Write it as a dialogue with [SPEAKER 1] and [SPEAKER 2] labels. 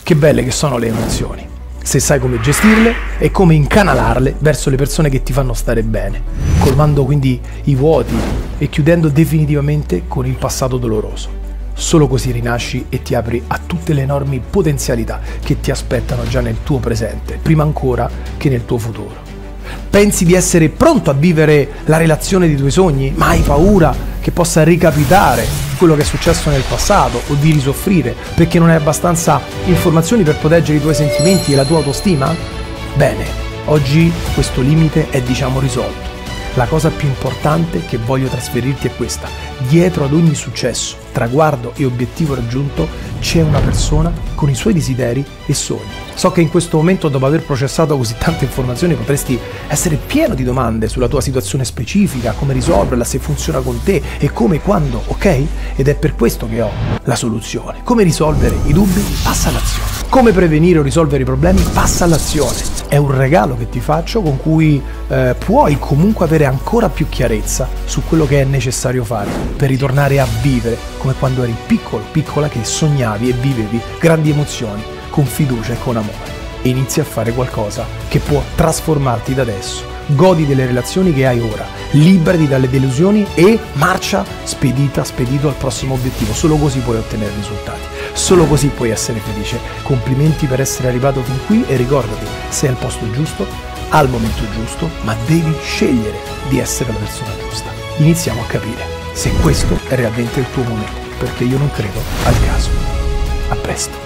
[SPEAKER 1] Che belle che sono le emozioni, se sai come gestirle e come incanalarle verso le persone che ti fanno stare bene, colmando quindi i vuoti e chiudendo definitivamente con il passato doloroso. Solo così rinasci e ti apri a tutte le enormi potenzialità che ti aspettano già nel tuo presente, prima ancora che nel tuo futuro. Pensi di essere pronto a vivere la relazione dei tuoi sogni, ma hai paura che possa ricapitare quello che è successo nel passato o di risoffrire perché non hai abbastanza informazioni per proteggere i tuoi sentimenti e la tua autostima? Bene, oggi questo limite è risolto. La cosa più importante che voglio trasferirti è questa: dietro ad ogni successo, traguardo e obiettivo raggiunto c'è una persona con i suoi desideri e sogni. So che in questo momento, dopo aver processato così tante informazioni, potresti essere pieno di domande sulla tua situazione specifica, come risolverla, se funziona con te e come e quando, ok? Ed è per questo che ho la soluzione. Come risolvere i dubbi? Passa all'azione. Come prevenire o risolvere i problemi? Passa all'azione. È un regalo che ti faccio con cui puoi comunque avere ancora più chiarezza su quello che è necessario fare per ritornare a vivere come quando eri piccolo, piccola, che sognavi e vivevi grandi emozioni con fiducia e con amore. E inizi a fare qualcosa che può trasformarti da adesso. Godi delle relazioni che hai ora, liberati dalle delusioni e marcia spedito al prossimo obiettivo. Solo così puoi ottenere risultati, solo così puoi essere felice. Complimenti per essere arrivato fin qui e ricordati, sei al posto giusto, al momento giusto, ma devi scegliere di essere la persona giusta. Iniziamo a capire se questo è realmente il tuo momento, perché io non credo al caso. A presto.